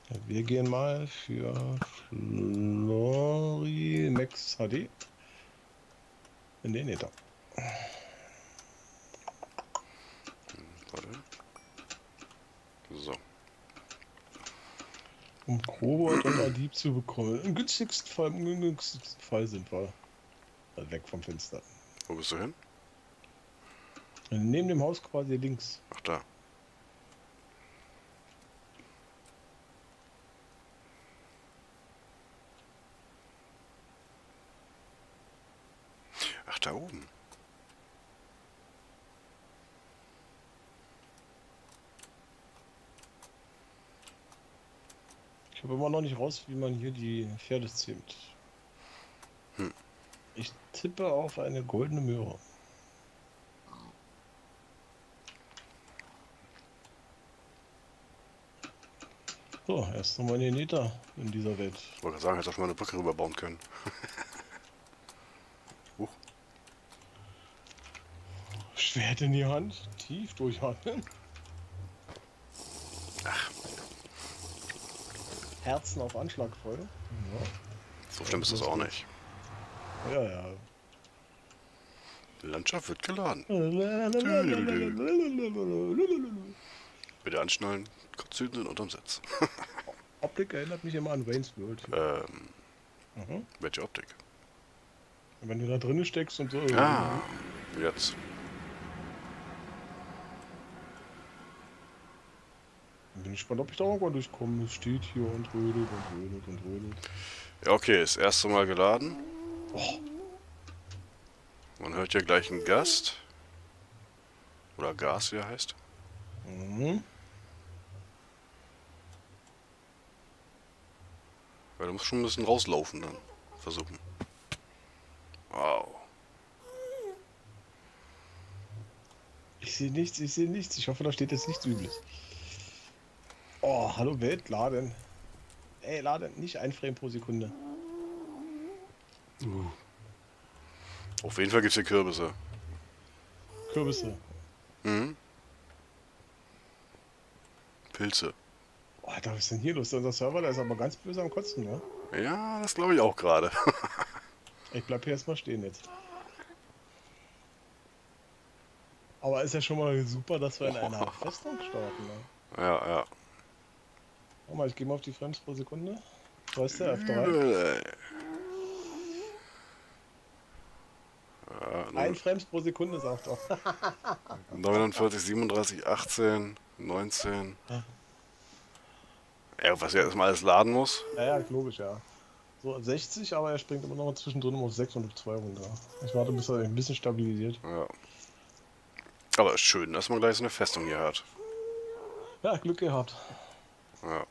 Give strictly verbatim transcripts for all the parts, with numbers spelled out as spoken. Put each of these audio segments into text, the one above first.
Wir gehen mal für Florimax H D. Nee, nee, da. Warte. So. Um Kobold und Adib zu bekommen. Im günstigsten Fall, im günstigsten Fall sind wir weg vom Fenster. Wo bist du hin? Neben dem Haus quasi links. Ach, da. Ach, da oben. Ich habe immer noch nicht raus, wie man hier die Pferde zähmt. Hm. Ich tippe auf eine goldene Möhre. So, erst nochmal in den Nether in dieser Welt. Ich wollte sagen, hätte auch schon mal eine Brücke rüberbauen können. Huch. Schwert in die Hand, tief durchatmen. Ach, Herzen auf Anschlag voll. Ja. so schlimm ist das auch nicht. Ja, ja. Die Landschaft wird geladen. Lalalala. Bitte anschnallen, Kotzüden sind unterm Sitz. Optik erinnert mich immer an Wayne's World. ähm, Mhm. welche Optik? Wenn du da drinnen steckst und so. Ah, jetzt. Bin ich gespannt, ob ich da irgendwann durchkomme. Es steht hier und rödelt und rödelt und rödelt. Ja, okay, das erste Mal geladen. Oh. Man hört ja gleich einen Gast. Oder Gas, wie er heißt. Mhm. Weil du musst schon ein bisschen rauslaufen dann. Versuchen. Wow. Ich sehe nichts, ich sehe nichts. Ich hoffe, da steht jetzt nichts Übles. Oh, hallo Welt, laden. Ey, laden, nicht ein Frame pro Sekunde. Uh. Auf jeden Fall gibt es hier Kürbisse. Kürbisse. Mhm. Pilze. Oh, was ist denn hier los? Unser Server, der ist aber ganz böse am Kotzen, ne? Ja, das glaube ich auch gerade. Ich bleib hier erstmal stehen jetzt. Aber ist ja schon mal super, dass wir in einer Festung starten, ne? Ja, ja. Guck mal, ich gehe mal auf die Frames pro Sekunde. Weißt du, F drei. Übel, ey. Ja, Ein Frames pro Sekunde, sagt er. neunundvierzig, siebenunddreißig, achtzehn, neunzehn. Ja, was ja erstmal alles laden muss. Ja, ja, logisch, ja. So sechzig, aber er springt immer noch zwischendrin auf sechs und auf zwei runter. Ich warte, bis er ein bisschen stabilisiert. Ja. Aber ist schön, dass man gleich so eine Festung hier hat. Ja, Glück gehabt. Ja.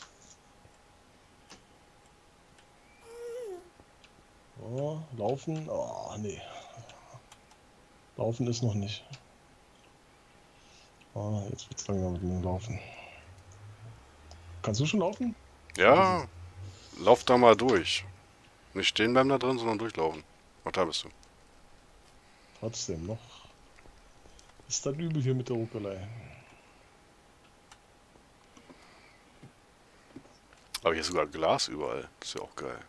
So, laufen. Oh, nee. Laufen ist noch nicht. Oh, jetzt wird's langsam mit dem Laufen. Kannst du schon laufen? Ja, lauf da mal durch. Nicht stehen bleiben da drin, sondern durchlaufen. Ach, da bist du. Trotzdem noch. Ist das übel hier mit der Ruckelei. Aber hier ist sogar Glas überall. Das ist ja auch geil.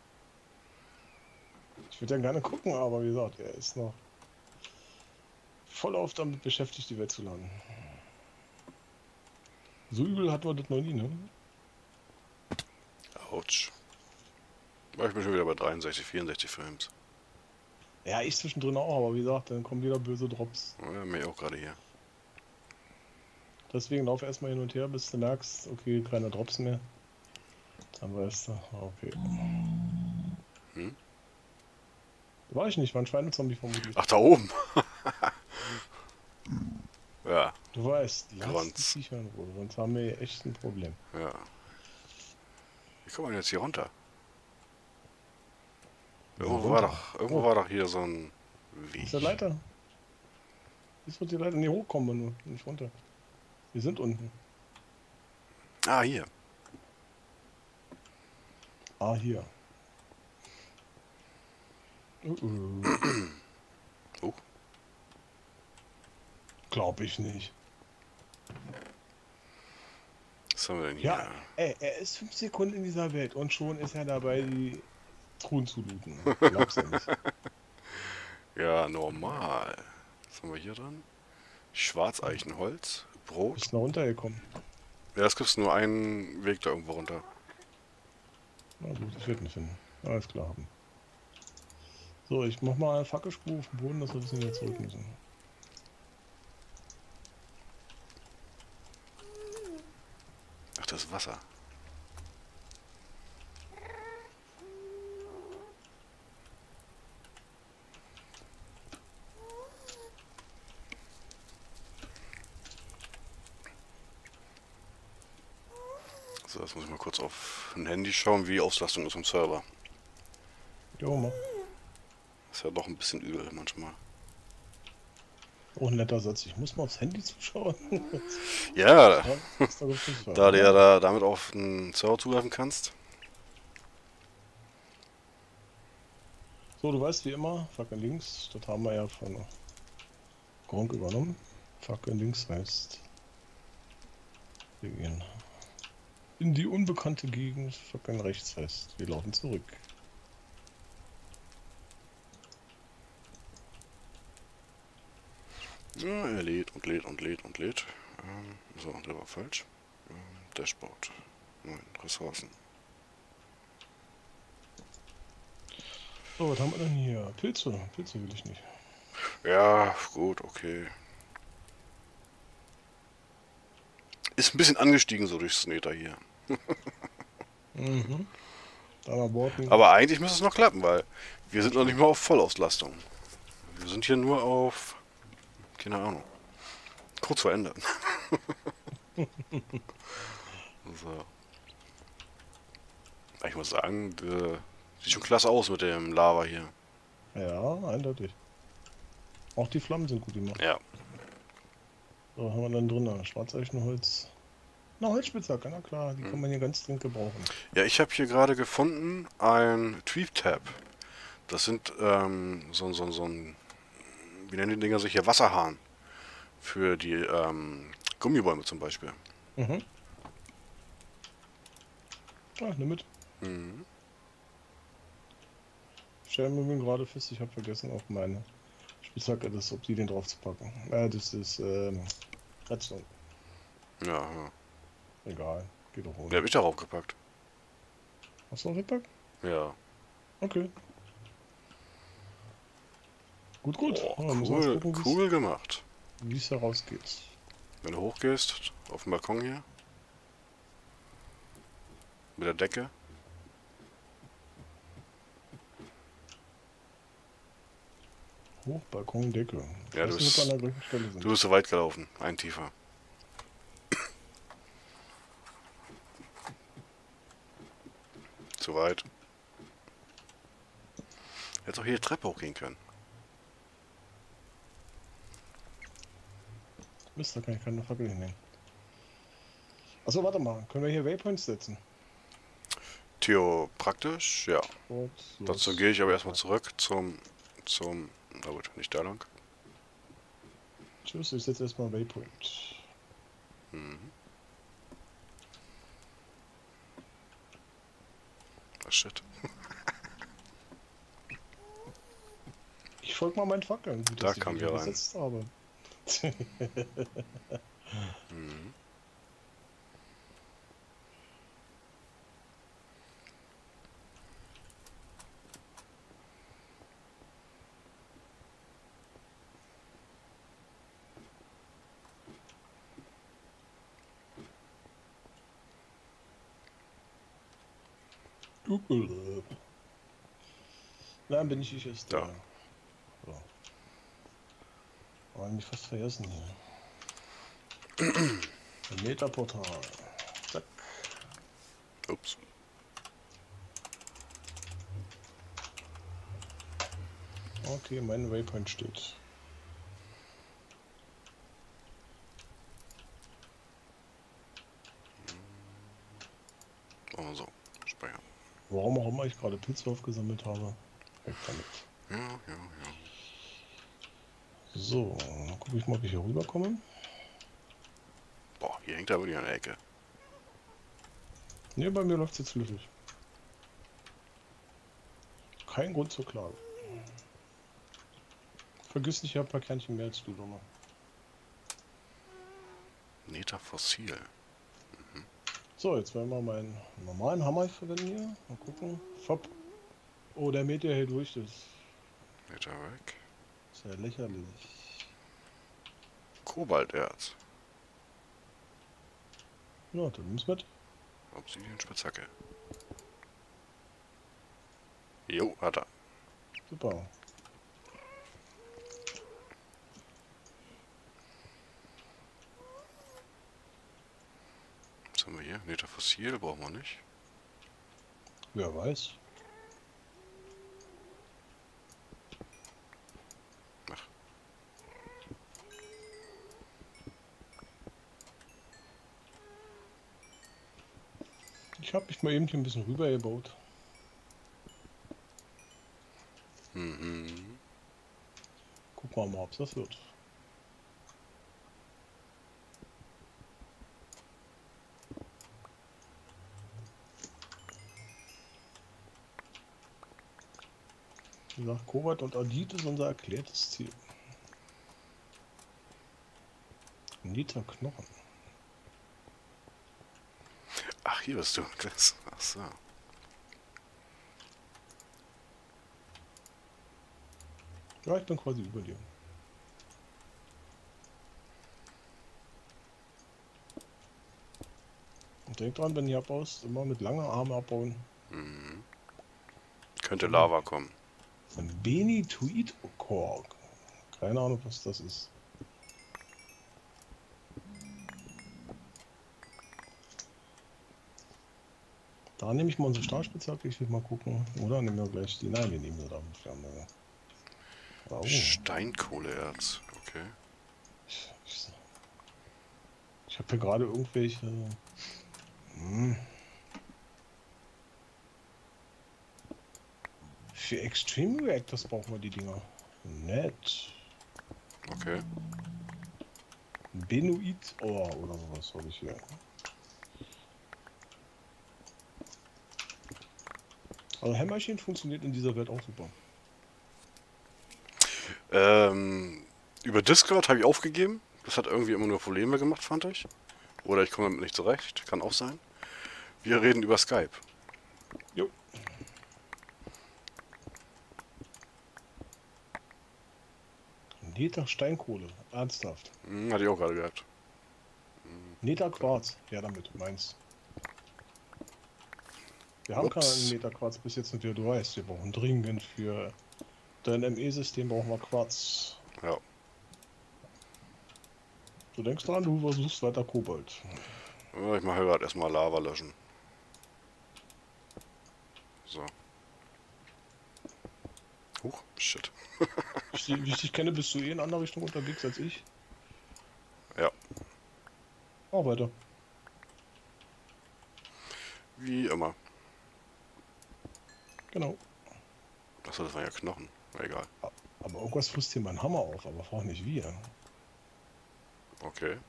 Ich würde ja gerne gucken, aber wie gesagt, er ist noch voll auf damit beschäftigt, die Welt zu laden. So übel hatten wir das noch nie, ne? Autsch. Ich bin schon wieder bei dreiundsechzig, vierundsechzig Frames. Ja, ich zwischendrin auch, aber wie gesagt, dann kommen wieder böse Drops. Ja, mir auch gerade hier. Deswegen lauf erstmal hin und her, bis du merkst, okay, keine Drops mehr. Dann weißt du, okay. Hm? War ich nicht, war ein Schweinezombie vermutlich. Ach, da oben. Ja, Du weißt, lass die Gronz. Viecher in Ruhe, sonst haben wir hier echt ein Problem. Ja. Wie kommt man jetzt hier runter? Irgendwo, Ja, war runter. doch, irgendwo Oh. war doch hier so ein Weg. Ist der Leiter? Ist wird die Leiter nicht hochkommen, wenn du nicht runter. Wir sind unten. Ah, hier. Ah, hier. Uh -uh. Oh. Glaub ich nicht. Was haben wir denn hier? Ja, ey, er ist fünf Sekunden in dieser Welt und schon ist er dabei, die Truhen zu looten. Glaubst du nicht? Ja, normal. Was haben wir hier dran? Schwarzeichenholz, Brot. Bist du noch runtergekommen? Ja, es gibt nur einen Weg da irgendwo runter. Na gut, ich werde ihn finden. Alles klar haben. So, ich mach mal eine Fackelspur auf dem Boden, dass wir das nicht wieder zurück müssen. Ach, das ist Wasser. So, jetzt muss ich mal kurz auf ein Handy schauen, wie die Auslastung ist im Server. Jo, mach. Ist ja doch ein bisschen übel manchmal. Auch ein netter Satz. Ich muss mal aufs Handy zuschauen. Ja, Ja, ist doch richtig wahr. da du ja da damit auf den Server zugreifen kannst. So, du weißt wie immer, Fackel links, das haben wir ja von Gronk übernommen. Fackel links heißt, wir gehen in die unbekannte Gegend. Fackel rechts heißt, wir laufen zurück. Ja, er lädt und lädt und lädt und lädt. Ähm, so, der war falsch. Ähm, Dashboard. Nein, Ressourcen. So, was haben wir denn hier? Pilze. Pilze will ich nicht. Ja, gut, okay. Ist ein bisschen angestiegen so durchs Nether hier. Mhm. Da mal Borten. Aber eigentlich müsste es noch klappen, weil wir sind noch nicht mal auf Vollauslastung. Wir sind hier nur auf... keine Ahnung. Kurz vor Ende. So. Ich muss sagen, der sieht schon klasse aus mit dem Lava hier. Ja, eindeutig. Auch die Flammen sind gut gemacht. Ja. So, haben wir dann drin? Schwarzeichenholz. Na, Holzspitzhacke, na klar, die kann man hier ganz dringend gebrauchen. Ja, ich habe hier gerade gefunden ein Tweep-Tab. Das sind ähm, so, so, so ein, wie nennen die Dinger sich hier, Wasserhahn. Für die ähm, Gummibäume zum Beispiel. Mhm. Ah, nimm mit. Mhm. Ich stelle mir gerade fest, ich habe vergessen, auf meine Spitzhacke das Obsidian drauf zu packen. Äh, das ist ähm, Redstone. Ja, ja. Egal, geht doch Den ohne. habe ich darauf gepackt. Hast du noch gepackt? Ja. Okay. Gut, gut. Oh, Ja, dann müssen wir jetzt cool, gucken, wie's- cool gemacht. wie es herausgeht. Wenn du hochgehst, auf dem Balkon hier. Mit der Decke. Hoch, Balkon, Decke. Ich Ja, weiß du nicht, ob wir bist- an der gleichen Stelle sind. Du bist so weit gelaufen. Ein tiefer. Zu weit. Hättest auch hier die Treppe hochgehen können. Mist, da kann ich keine Fackel hinnehmen. Achso, warte mal. Können wir hier Waypoints setzen? Theo, praktisch, ja. Ort, Dazu los. gehe ich aber erstmal zurück zum, zum, na gut, nicht da lang. Tschüss, ich setze erstmal Waypoint. Mhm. Ah, shit. Ich folge mal meinen Fackeln. Gut, Da dass ich kamen die wir rein. gesetzt habe. Mhm. Nein, bin ich ich ist Ja. da. So. Oh, mich fast vergessen hier. Ein Metaportal. Zack. Ups. Okay, mein Waypoint steht. Oh, so. Speichern. Warum auch immer ich gerade Pilze aufgesammelt habe. Weg damit. Ja, ja, ja. So, dann gucke ich mal, ob ich hier rüberkomme. Boah, hier hängt er wirklich an der Ecke. Ne, bei mir läuft es jetzt flüssig. Kein Grund zur Klage. Vergiss nicht, ich habe ein paar Kernchen mehr als du, Nummer. Neta Fossil. So, jetzt werden wir meinen normalen Hammer verwenden hier. Mal gucken. Fopp. Oh, der Meter hier durch ist. Neta weg. Ist ja lächerlich. Kobalterz. Ja, dann nimm's mit. Obsidian Spitzhacke. Jo, hat er. Super. Was haben wir hier? Neta Fossil brauchen wir nicht. Wer weiß. Ach. Ich habe mich mal eben hier ein bisschen rüber gebaut. Mhm. Gucken wir mal, ob es das wird. Wie gesagt, Kobalt und Adit ist unser erklärtes Ziel. Niter Knochen. Ach, hier bist du. Das, ach so. Ja, ich bin quasi über dir. Und denk dran, wenn ihr abbaust, immer mit langen Armen abbauen. Mhm. Könnte Lava kommen. Ein Benitoid Kork. Keine Ahnung, was das ist. Da nehme ich mal unsere Stahlspitzhacke, ich will mal gucken. Oder nehmen wir gleich die. Nein, wir nehmen sie da. Oh. Steinkohleerz. Okay. Ich, ich, ich habe hier gerade irgendwelche. Hm. Für Extreme Reactors brauchen wir die Dinger. Nett. Okay. Benoit Ohr oder sowas habe ich hier. Also Hämmerchen funktioniert in dieser Welt auch super. Ähm, über Discord habe ich aufgegeben. Das hat irgendwie immer nur Probleme gemacht, fand ich. Oder ich komme damit nicht zurecht. Kann auch sein. Wir reden über Skype. Jo. Neta Steinkohle. Ernsthaft. Hm, hatte ich auch gerade gehört. Neta Quarz. Ja, damit, meins. Wir haben Ups. keinen Neta Quarz bis jetzt und wir, du weißt, wir brauchen dringend für dein M E-System brauchen wir Quarz. Ja. Du denkst dran, du versuchst weiter Kobalt. Ich mache gerade erstmal Lava löschen. So. Huch, shit. Wie ich dich kenne, bist du eh in andere Richtung unterwegs als ich. Ja. Auch weiter. Wie immer. Genau. Achso, das waren ja Knochen. Na, egal. Aber irgendwas frisst hier mein Hammer auf, aber frag nicht wie. Okay.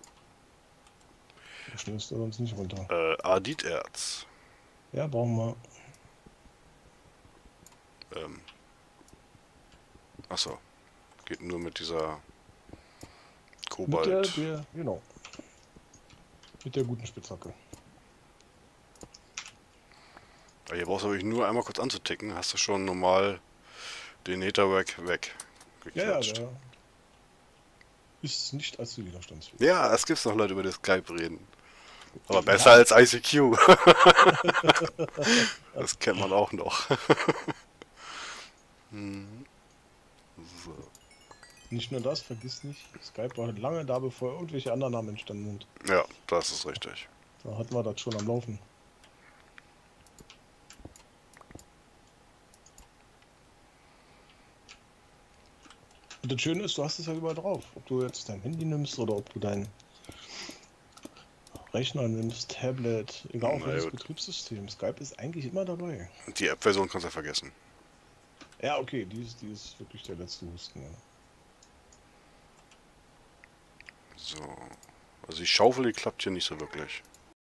Du schnürst du sonst nicht runter. Äh, Aditerz. Ja, brauchen wir. Ähm. Achso. Geht nur mit dieser Kobalt. Mit der, der, genau. Mit der guten Spitzhacke. Hier brauchst du wirklich nur einmal kurz anzuticken, hast du schon normal den Netherrack weg. Ja, ja, der ist nicht allzu widerstandsfähig. Ja, es gibt noch Leute, über das Skype reden. Aber besser ja. als I C Q. Das kennt man auch noch. Hm. So. Nicht nur das, vergiss nicht, Skype war lange da, bevor irgendwelche anderen Namen entstanden sind. Ja, das ist richtig. Da hatten wir das schon am Laufen. Und das Schöne ist, du hast es ja überall drauf. Ob du jetzt dein Handy nimmst oder ob du deinen Rechner nimmst, Tablet, egal auf welches Betriebssystem. Skype ist eigentlich immer dabei. Die App-Version kannst du ja vergessen. Ja, okay, die ist, die ist wirklich der letzte Husten. Ja. So. Also die Schaufel, die klappt hier nicht so wirklich.